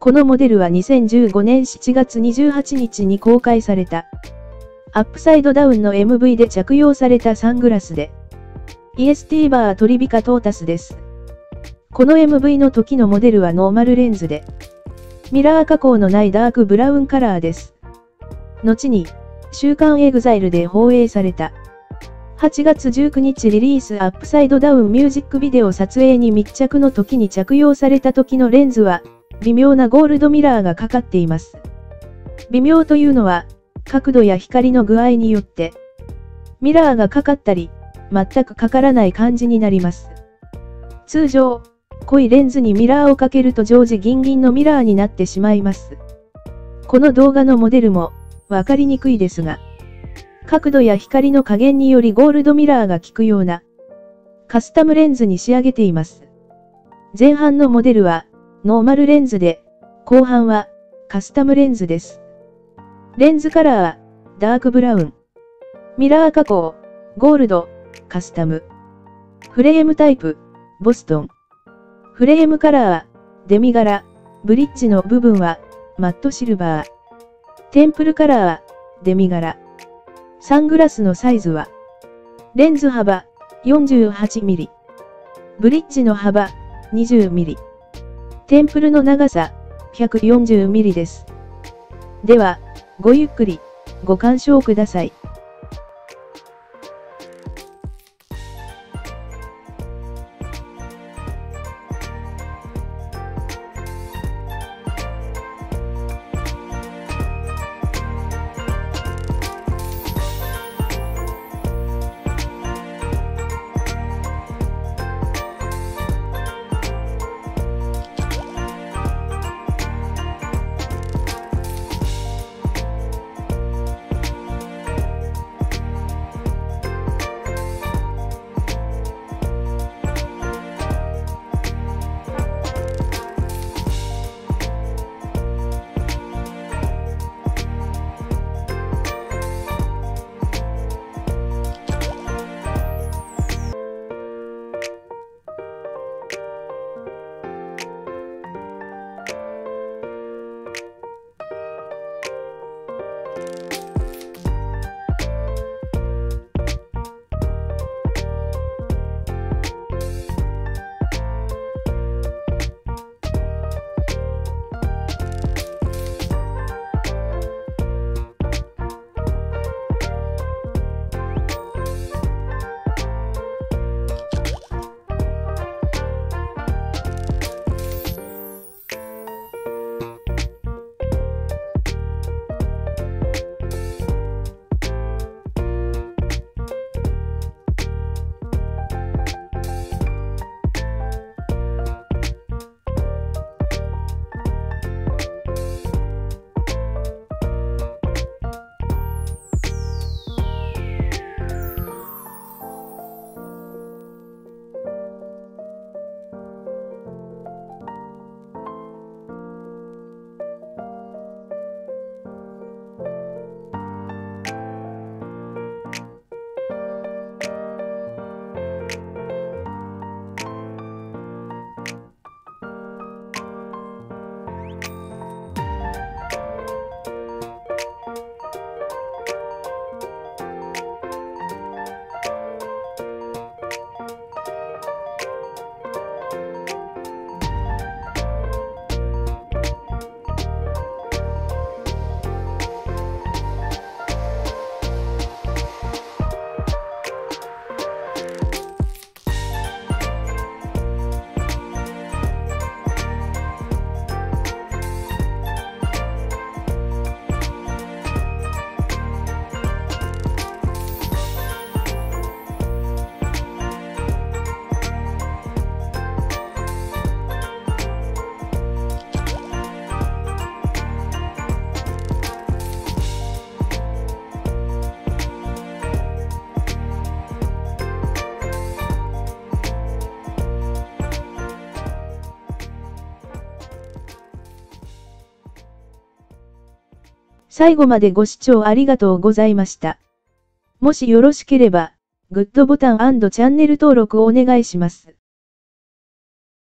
このモデルは2015年7月28日に公開された。アップサイドダウンの MV で着用されたサングラスで、イエスティーバートリビカトータスです。この MV の時のモデルはノーマルレンズで、ミラー加工のないダークブラウンカラーです。後に、週刊エグザイルで放映された。8月19日リリースアップサイドダウンミュージックビデオ撮影に密着の時に着用された時のレンズは、微妙なゴールドミラーがかかっています。微妙というのは、角度や光の具合によって、ミラーがかかったり、全くかからない感じになります。通常、濃いレンズにミラーをかけると常時ギンギンのミラーになってしまいます。この動画のモデルも、わかりにくいですが、角度や光の加減によりゴールドミラーが効くような、カスタムレンズに仕上げています。前半のモデルは、ノーマルレンズで、後半は、カスタムレンズです。レンズカラーは、ダークブラウン。ミラー加工、ゴールド、カスタム。フレームタイプ、ボストン。フレームカラーは、デミ柄。ブリッジの部分は、マットシルバー。テンプルカラーは、デミ柄。サングラスのサイズは、レンズ幅、48mm。ブリッジの幅、20mm。テンプルの長さ、140mm です。では、ごゆっくり、ご鑑賞ください。最後までご視聴ありがとうございました。もしよろしければ、グッドボタン&チャンネル登録をお願いします。